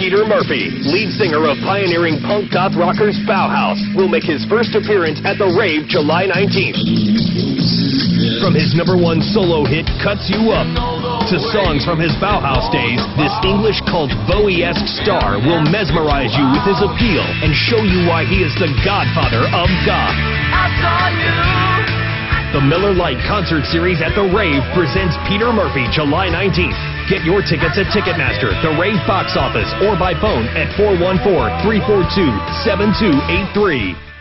Peter Murphy, lead singer of pioneering punk goth rockers Bauhaus, will make his first appearance at the Rave July 19th. From his #1 solo hit, Cuts You Up, to songs from his Bauhaus days, this English cult Bowie-esque star will mesmerize you with his appeal and show you why he is the godfather of goth. The Miller Lite Concert Series at the Rave presents Peter Murphy July 19th. Get your tickets at Ticketmaster, the Rave box office, or by phone at 414-342-7283.